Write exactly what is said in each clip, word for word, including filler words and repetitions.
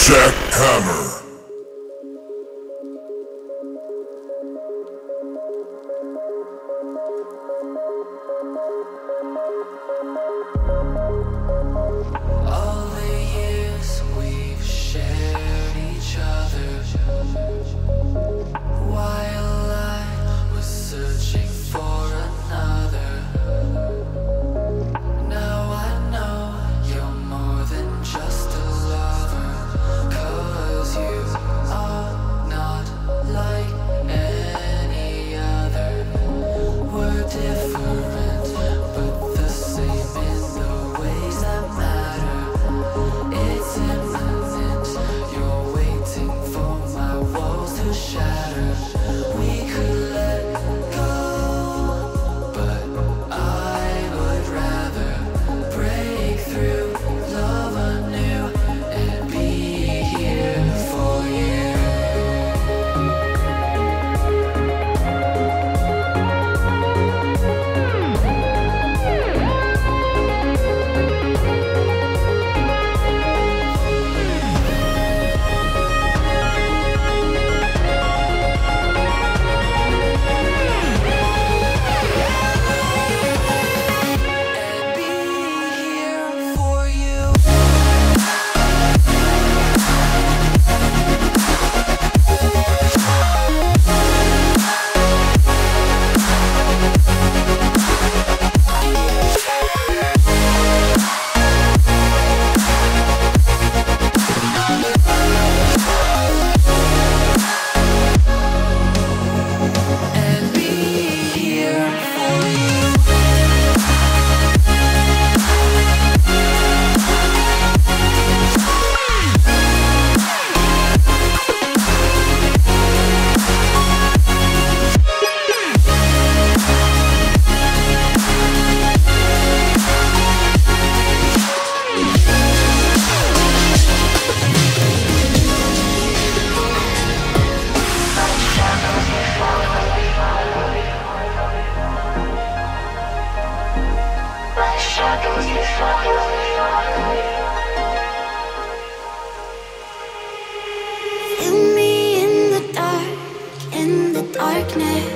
Jackhammer. All the years we've shared each other, while I was searching for another. Now I know you're more than just a lover, 'cause you are not like any other. We're different, but the same in the ways that matter. It's imminent, you're waiting for my walls to shatter. We could let go, but I would rather break through, love anew, and be here for you. And be here for you. And be here for you. Feel me in the dark, in the darkness.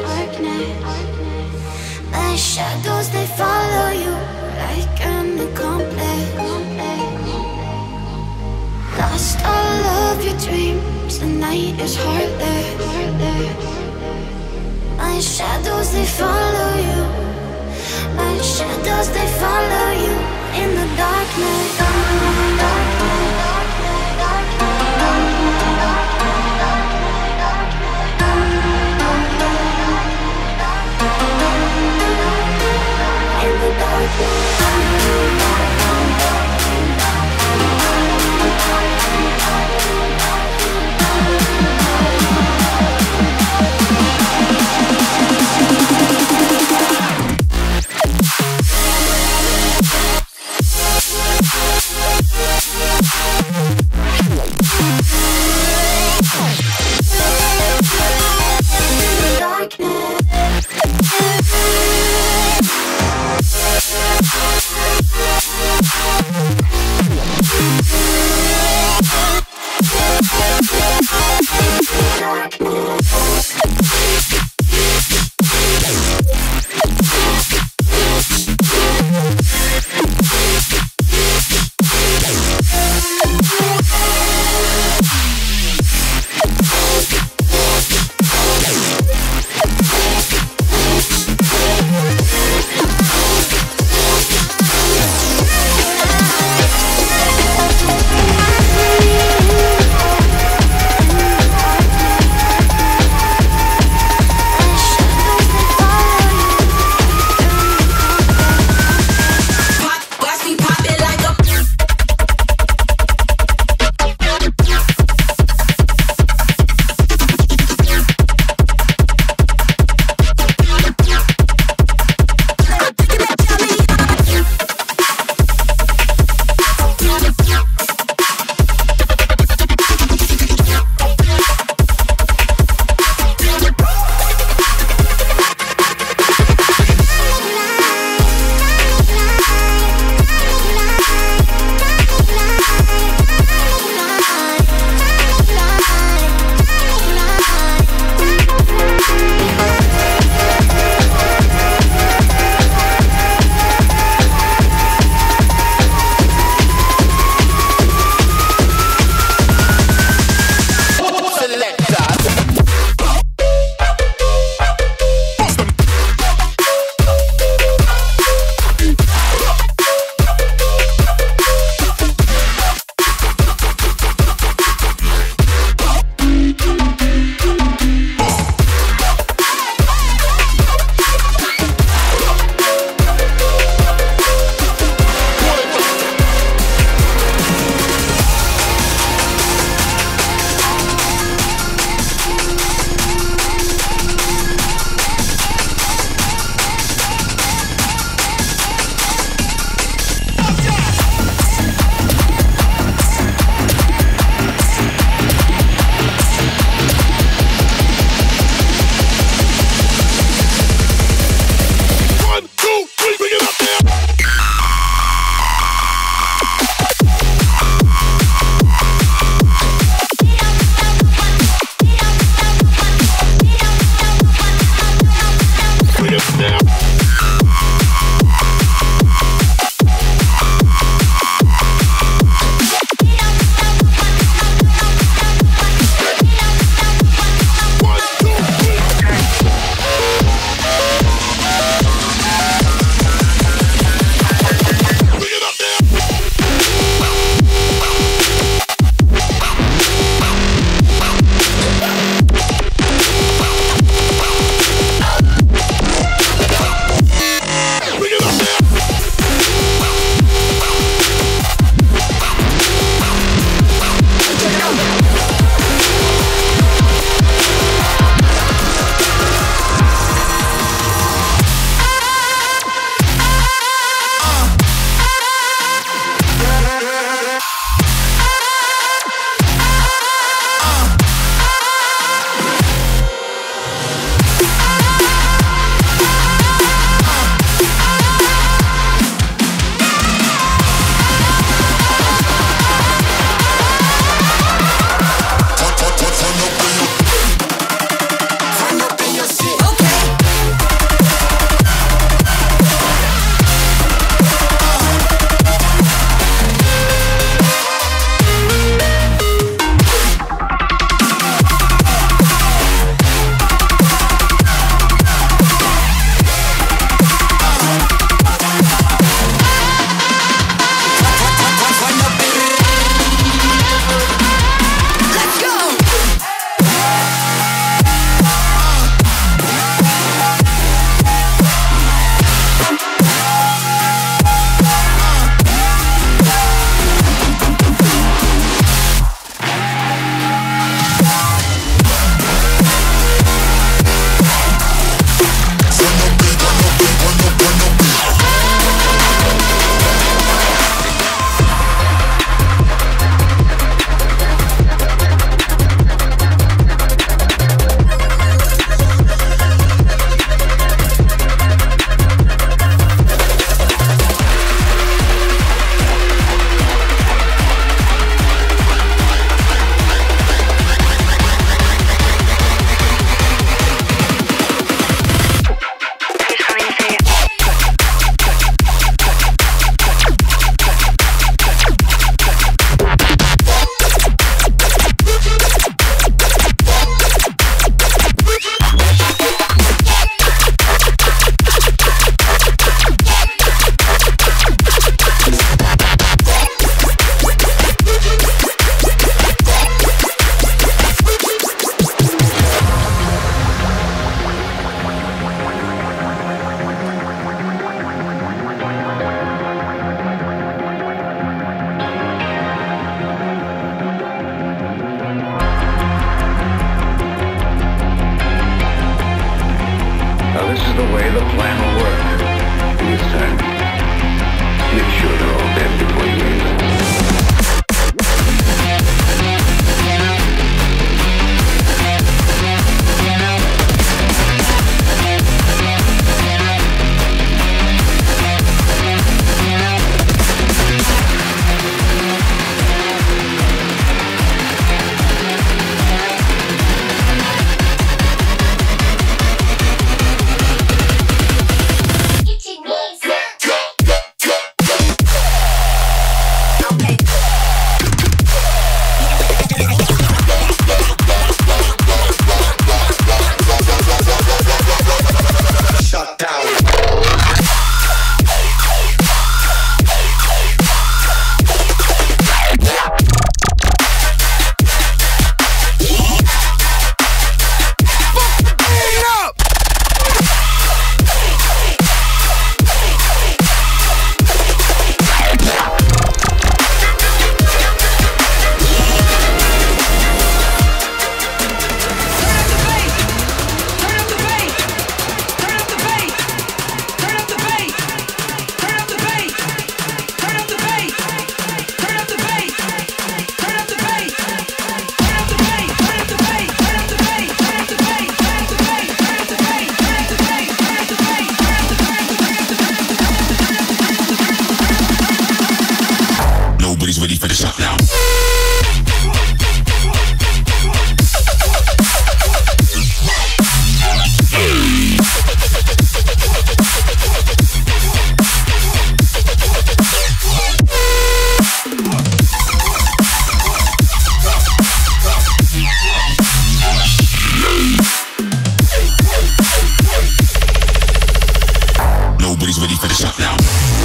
My shadows, they follow you like an accomplice. Lost all of your dreams, the night is heartless. My shadows, they follow you. My shadows, they follow you in the darkness. In the darkness. Nobody's ready for the shot now. Nobody's ready for the shot now.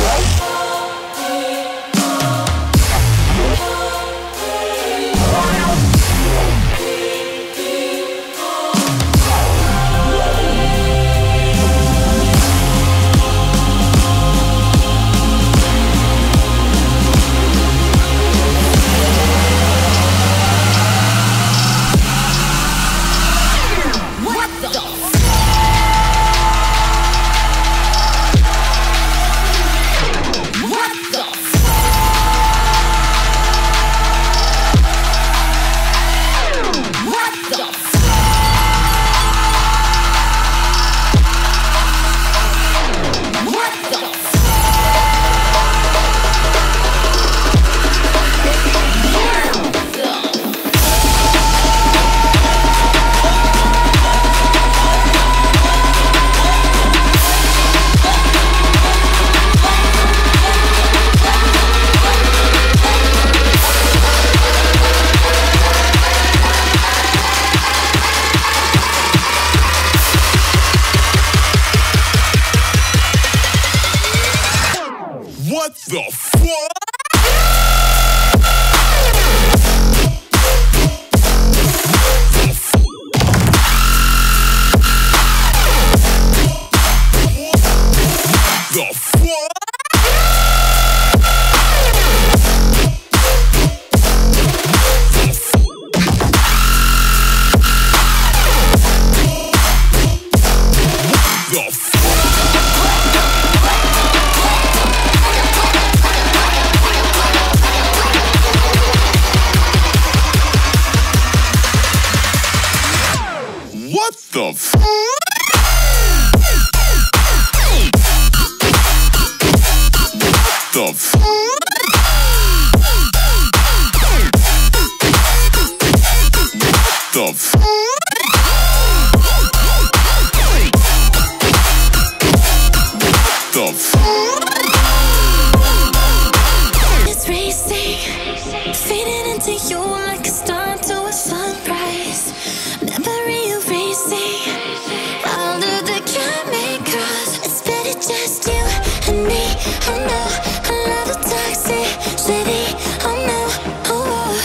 What the fuck? The fuck? What the f- The f- The f- The f- It's racing, fading into you like a star to a sunrise. Memory erasing all of the chemicals. It's better just you and me. I know I love the toxicity. Oh no, oh,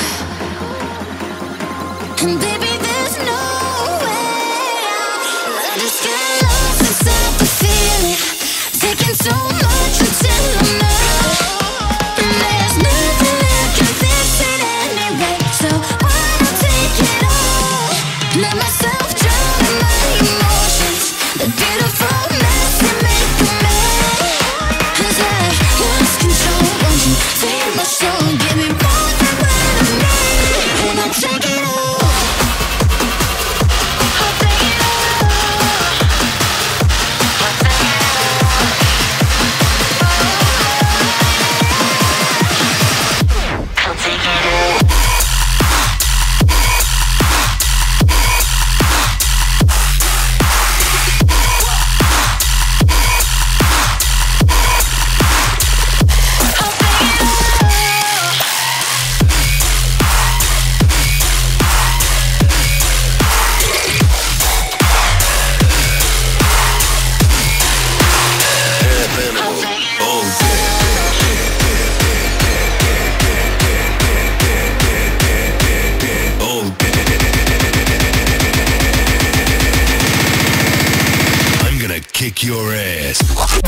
oh. And baby, there's no way out. I just get lost inside the feeling, taking so much until I'm not. And there's nothing that can fix it anyway. So why not take it all? Let myself drown in my emotions. The beautiful mess you make of me. As I lose control, won't you feel my soul? Give me more than what I need, and I'll take it all. I'll take it all. I'll take it all. I'll take it all. I'm gonna kick your ass.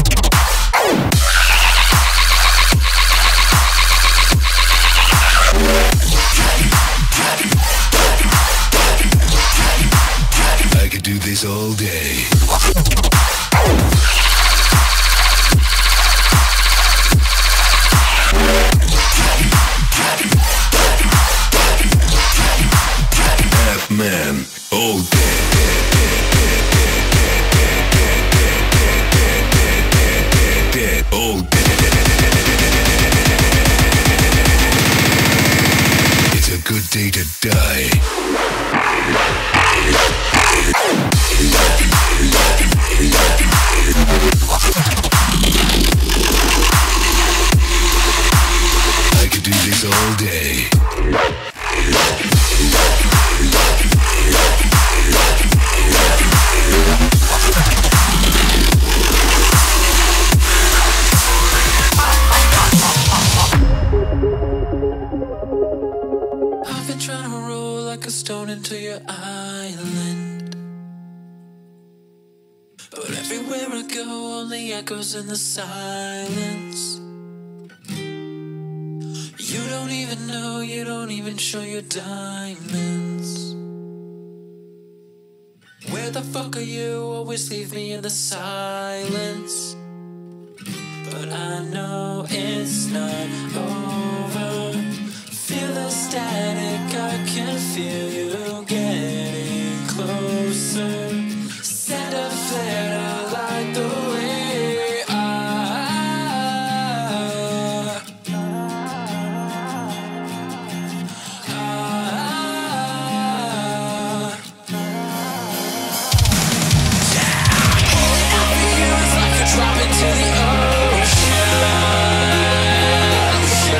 I could do this all day. Half man, all day. Dead, all day. could do this all day. I've been trying to roll like a stone into your island, but everywhere I go only echoes in the silence. You don't even know, you don't even show your diamonds. Where the fuck are you? Always leave me in the silence. But I know it's not over. Feel the static, I can feel you getting closer. Send a flare, I like the way I, I, yeah. Holding out for you is like a drop into the ocean.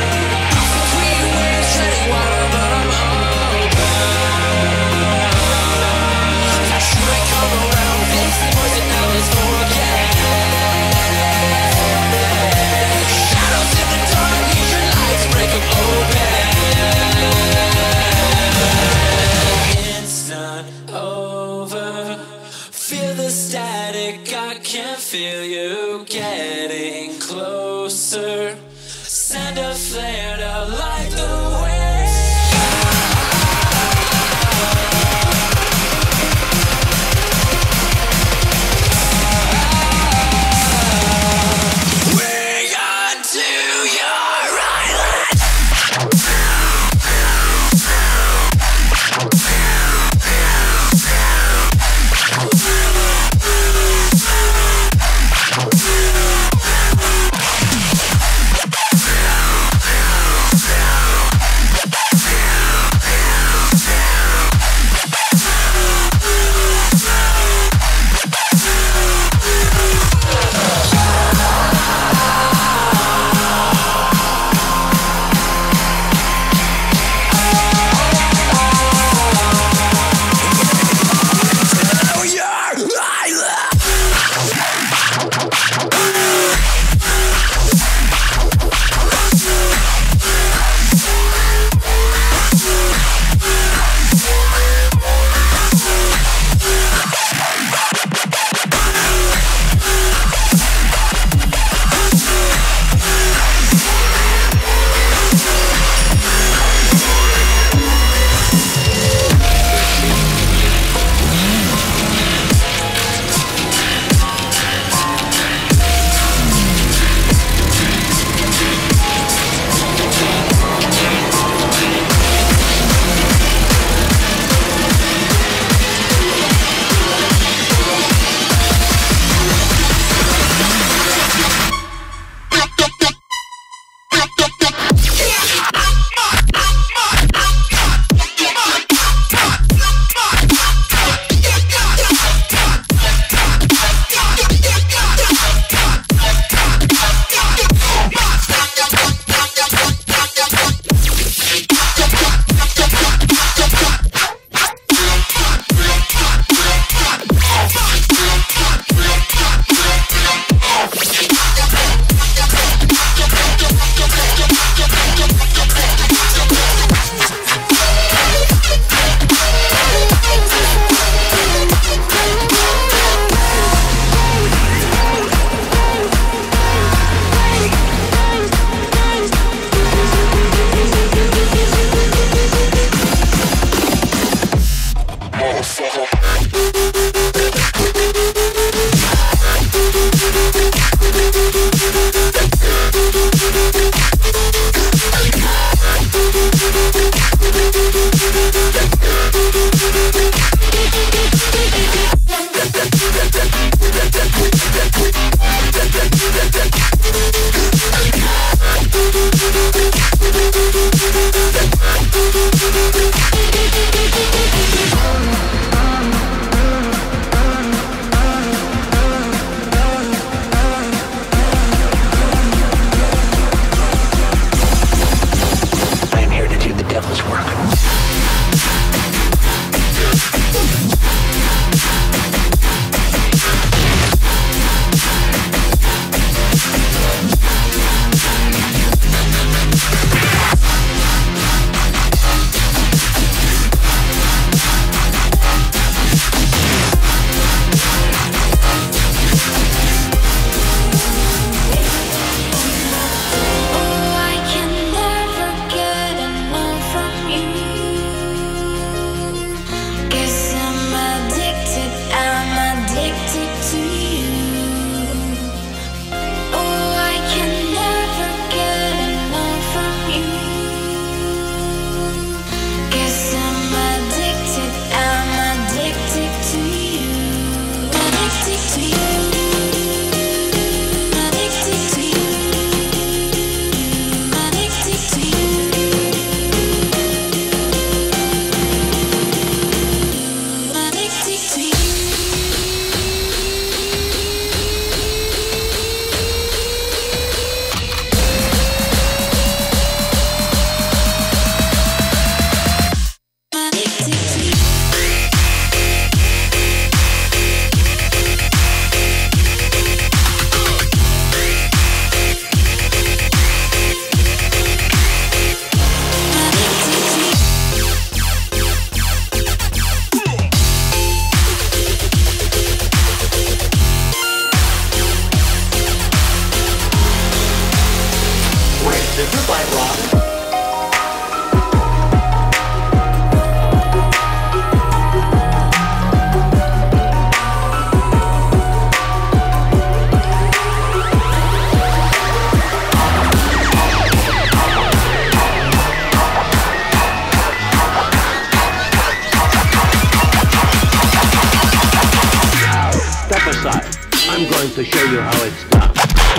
to show you how it's done.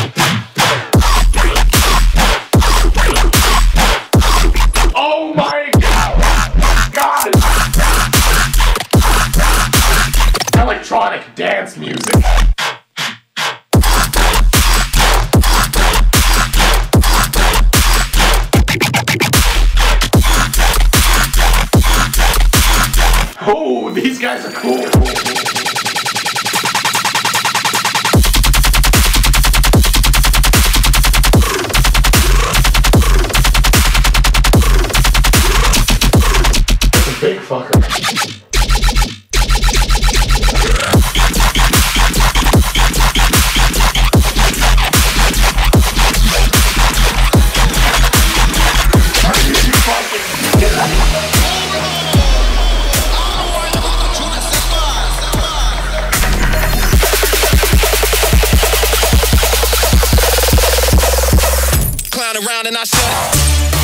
Oh my God! Electronic dance music. Oh, these guys are cool. Big fucker. Clown around and I shut it.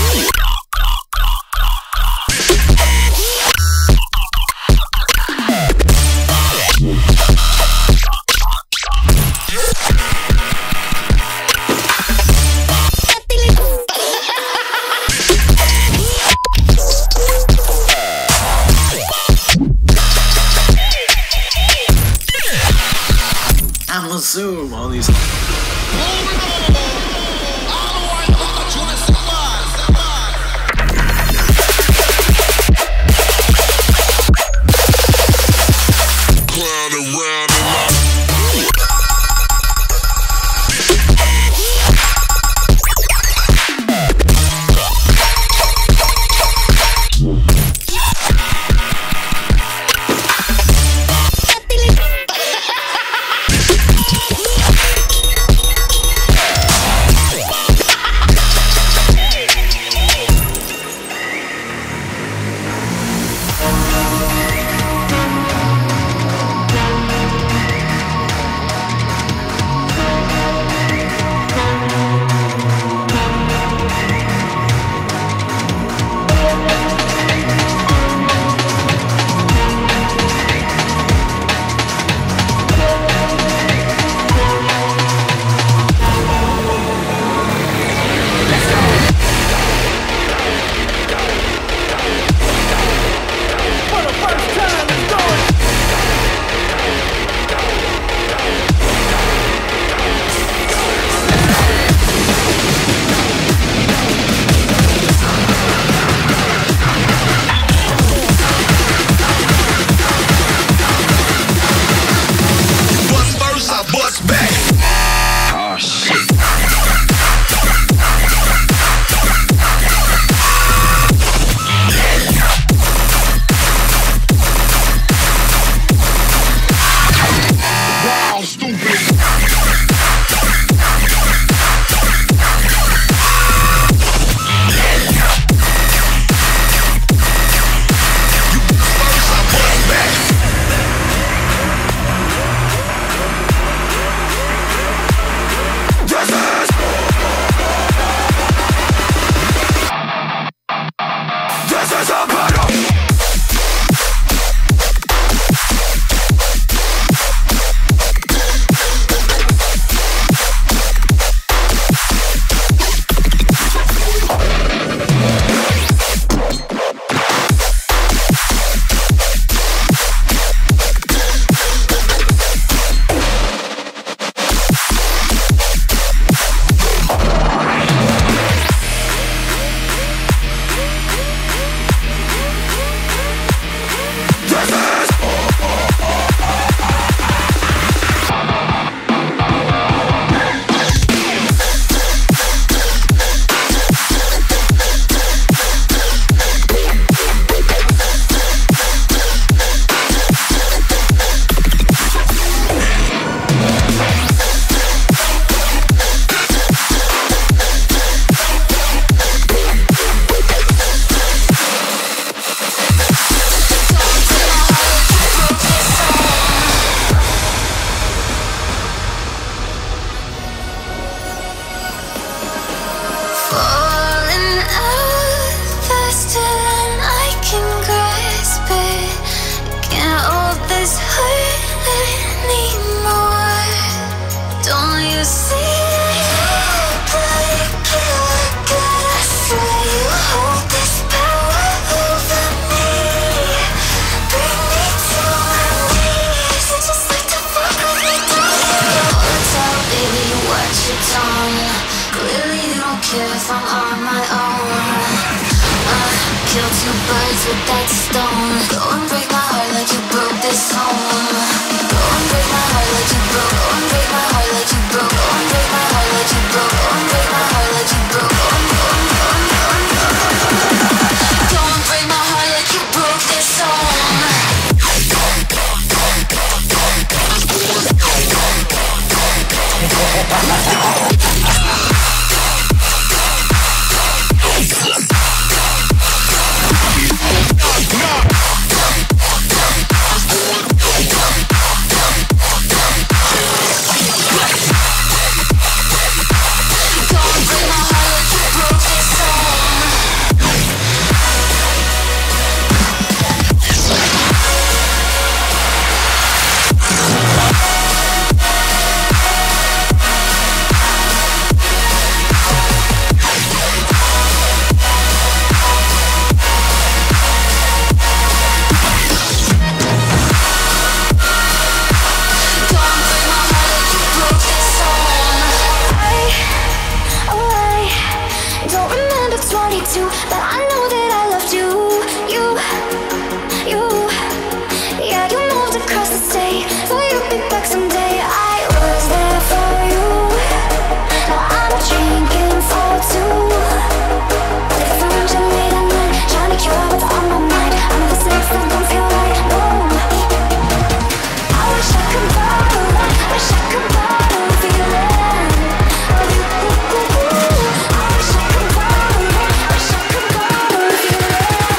I'm gonna zoom on these. Clown around and I care if I'm on my own. I kill two birds with that stone. Go and break my heart like you broke this home. Go and break my heart like you broke. Go and break my heart like you broke. Go and break my heart like you broke. Go and break my heart like you broke. Go and go and go and go and go and break my heart like you broke this home. But I know that I loved you, you, you. Yeah, you moved across the state, thought you'd be back someday. I was there for you. Now I'm drinking for two. Different to late at night, trying to cure what's on my mind. I know this makes them don't feel right, no. I wish I could bottle that, wish I could bottle the feeling of you. I wish I could bottle that, wish I could bottle the feeling of you.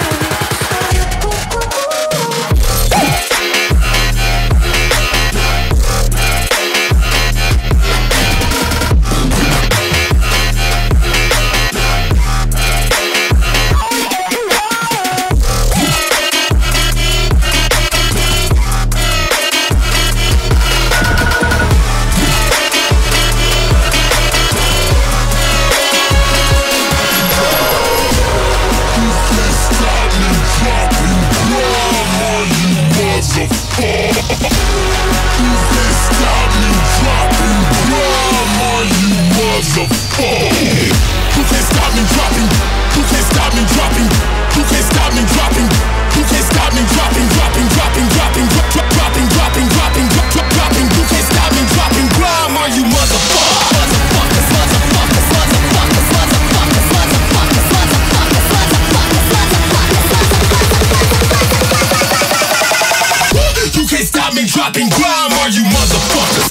Dropping grime on you motherfuckers.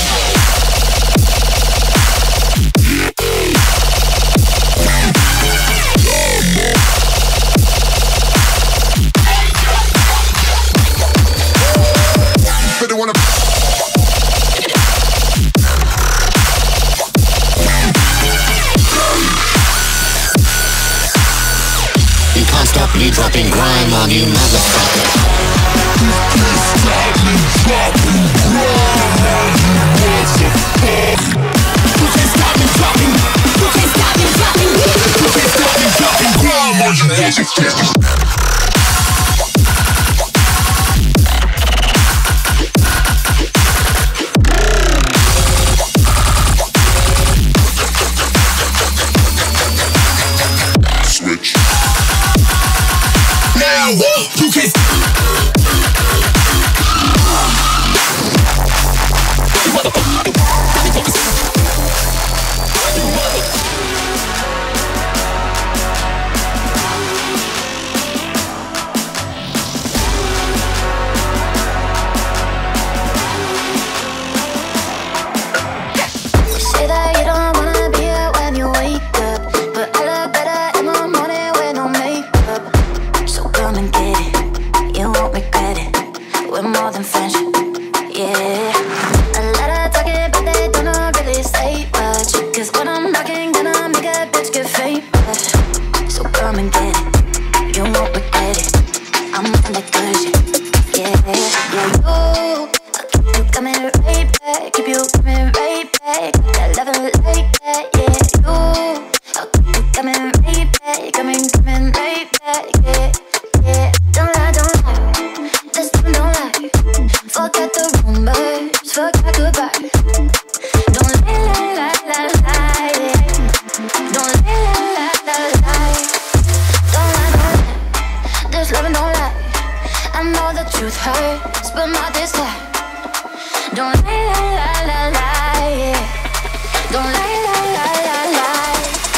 Better wanna You can't stop me dropping grime on you motherfuckers. switch. Now you can. Say that you don't wanna be here when you wake up, but I look better in the morning with no makeup. So come and get it, you won't regret it. We're more than friendship, yeah. A lot of talking, but they don't really say much. Cause when I'm rocking, gonna make a bitch get famous. So come and get it, you won't regret it. I'm on that good shit, yeah. Yeah, you, I'll keep you coming right back, keep you coming right back. That love it like that, yeah. You, I'll keep you coming right back, coming, coming right back, yeah, yeah. Don't lie, don't lie, this time don't lie. Forget the rumors, forget goodbye. Don't lie, lie, lie, lie, lie, yeah. Don't hurts, but not this time. Don't lie, lie, lie, lie, lie, yeah. Don't lie, lie, lie, lie, lie.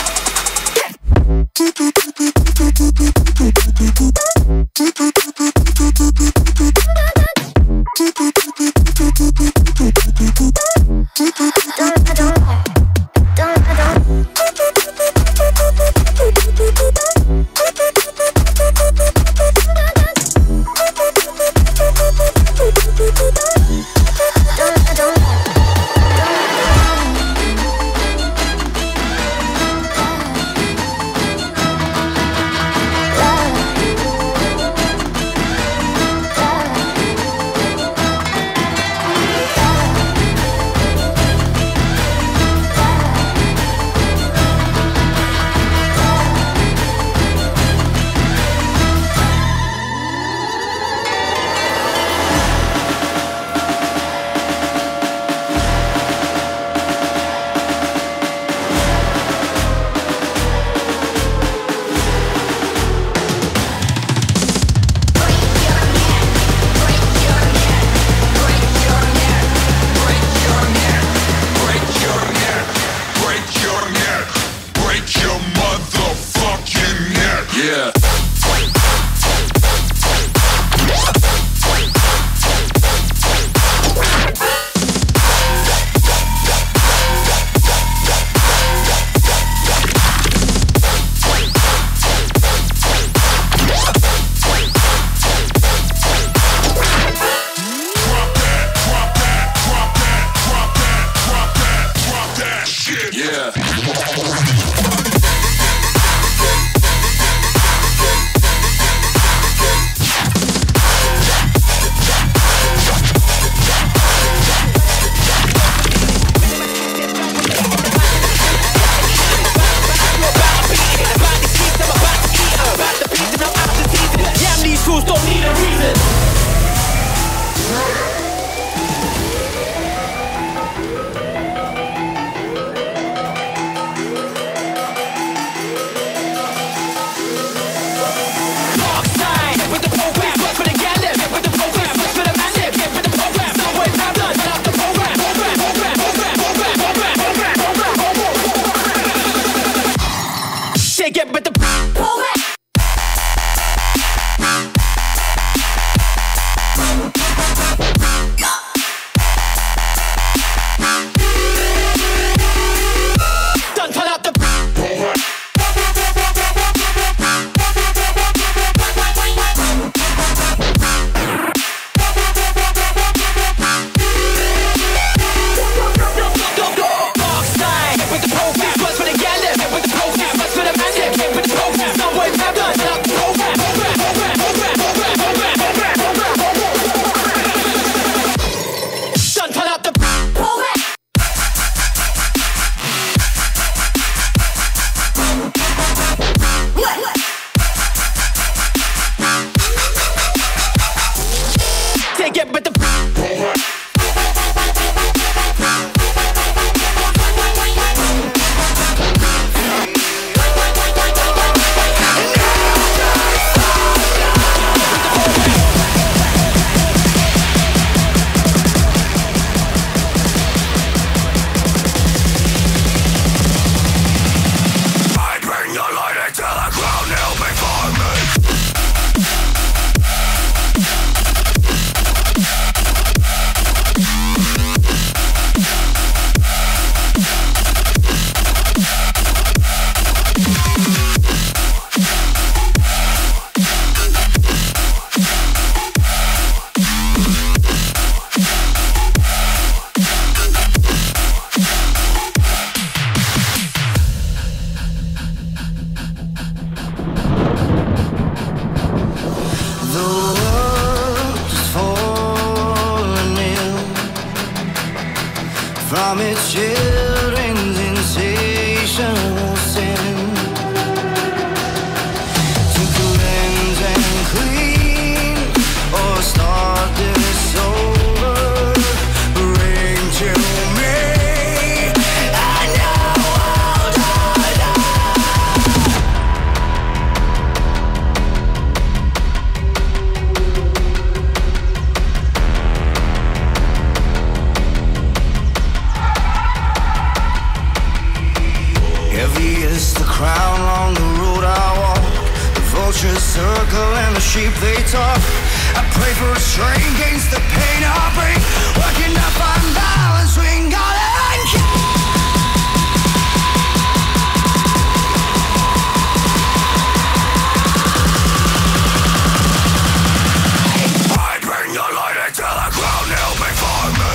from its children's insatiable sin, to cleanse and clean or start this over. Bring to me, I know I'll die. circle and the sheep they talk. I pray for a strain against the pain I bring. Working up on balance, swing God and king. I bring the light into the ground now before me.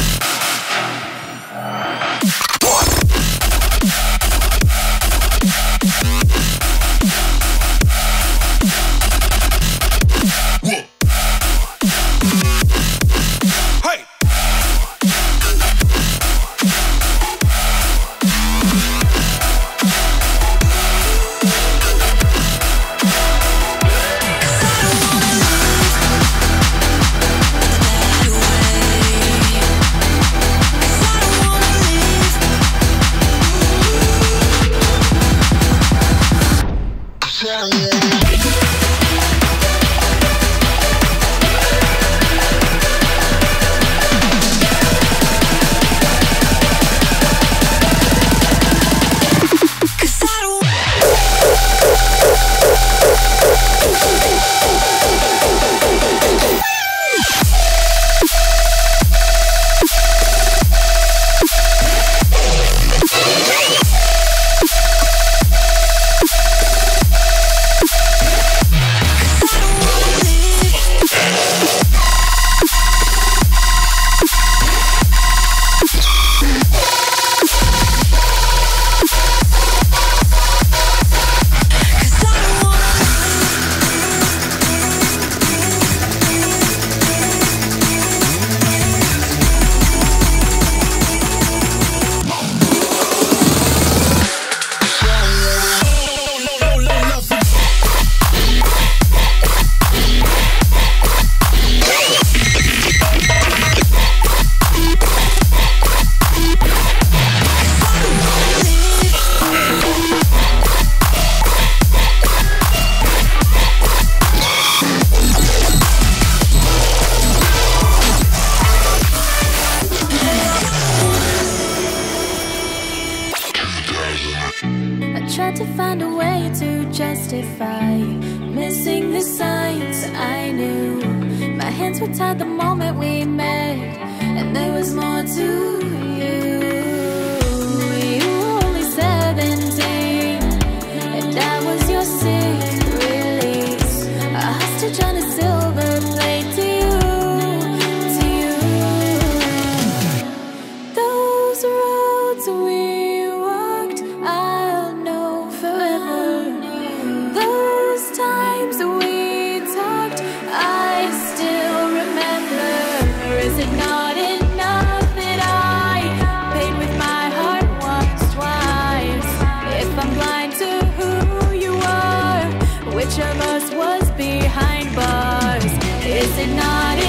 Tried to find a way to justify missing the signs I knew. My hands were tied the moment we met, and there was more to you. You were only seventeen, and I was your sick release, a hostage on a silver plate to you, to you. Those roads we which of us was behind bars? Is it not